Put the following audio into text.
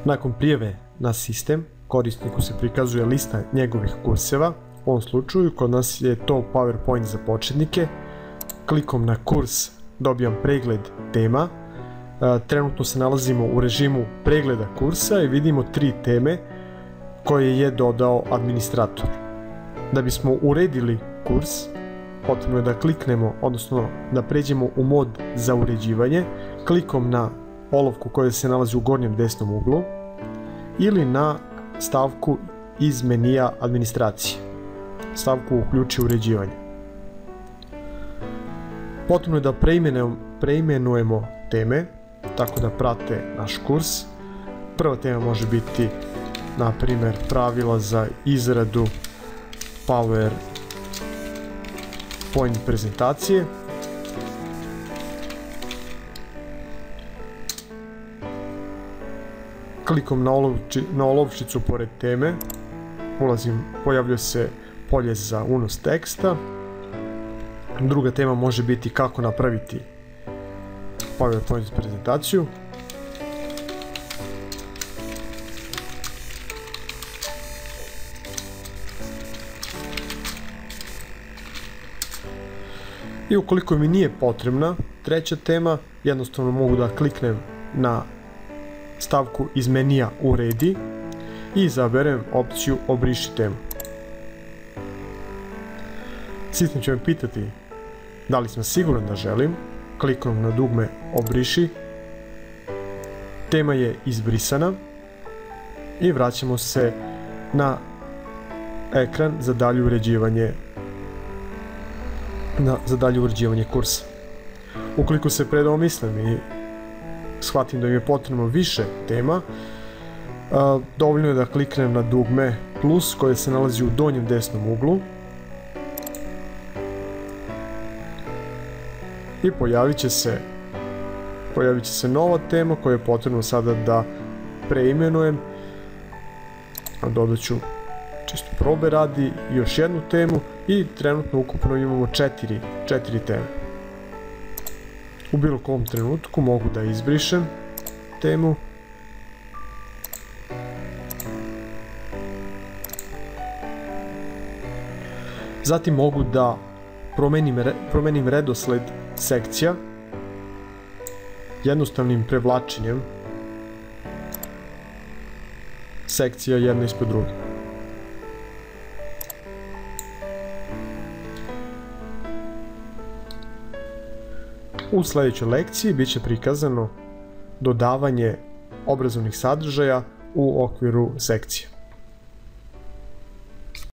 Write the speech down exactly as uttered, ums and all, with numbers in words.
Nakon prijave na sistem, korisniku se prikazuje lista njegovih kurseva. U ovom slučaju kod nas je to PowerPoint za početnike. Klikom na kurs dobijam pregled tema. Trenutno se nalazimo u režimu pregleda kursa i vidimo tri teme koje je dodao administrator. Da bismo uredili kurs, potrebno je da kliknemo, odnosno da pređemo u mod za uređivanje, klikom na olovku koja se nalazi u gornjem desnom uglu ili na stavku iz menija administracije, stavku uključi uređivanje. Potrebno je da preimenujemo teme, tako da prate naš kurs. Prva tema može biti, na primjer, pravila za izradu PowerPoint prezentacije. Klikom na, olovči, na olovčicu pored teme, ulazim, pojavljuje se polje za unos teksta. Druga tema može biti kako napraviti PowerPoint prezentaciju. I ukoliko mi nije potrebna treća tema, jednostavno mogu da kliknem na stavku iz menija uredi i izaberem opciju obriši temu. Sistem će me pitati da li sam siguran da želim. Klikom na dugme obriši. Tema je izbrisana i vraćamo se na ekran za dalje uređivanje na, za dalje uređivanje kursa. Ukoliko se predomislim i shvatim da mi je potrebno više tema, a, dovoljno je da kliknem na dugme plus koje se nalazi u donjem desnom uglu i pojavit će se pojavit će se nova tema koju je potrebno sada da preimenujem. Dodat ću čisto probe radi još jednu temu i trenutno ukupno imamo četiri, četiri teme. U bilo kom trenutku mogu da izbrišem temu zatim mogu da promenim, promenim redosled sekcija jednostavnim prevlačenjem sekcija jedna ispod druge. U sljedećoj lekciji bit će prikazano dodavanje obrazovnih sadržaja u okviru sekcije.